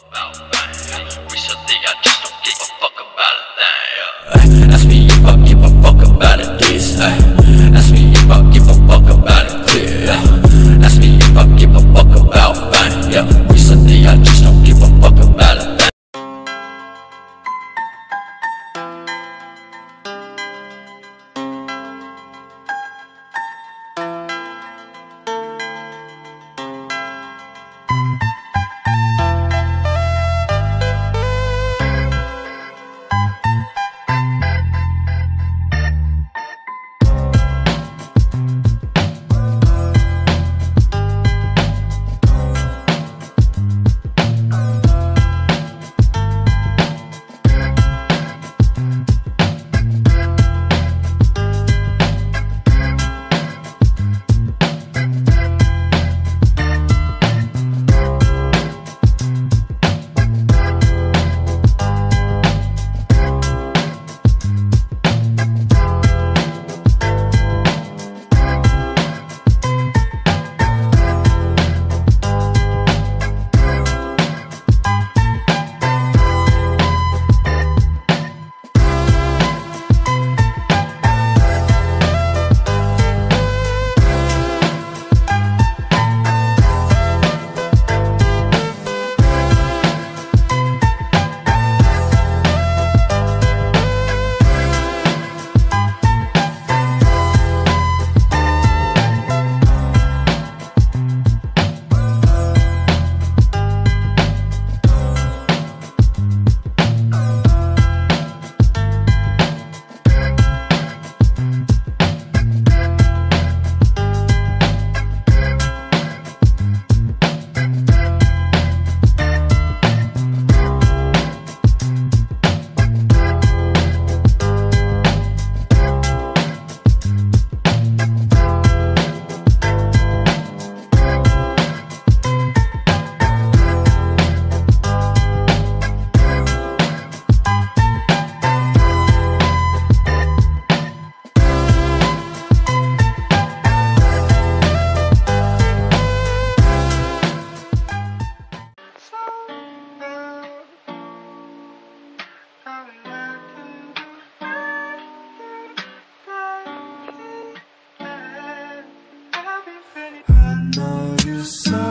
about that. Recently I just don't give a fuck about a thing. Ask me if I give a fuck about it, this. Ask me if I give a fuck about it, clear. Ask me if I give a fuck about fame. Yeah, recently I just don't give a fuck about it. I know you saw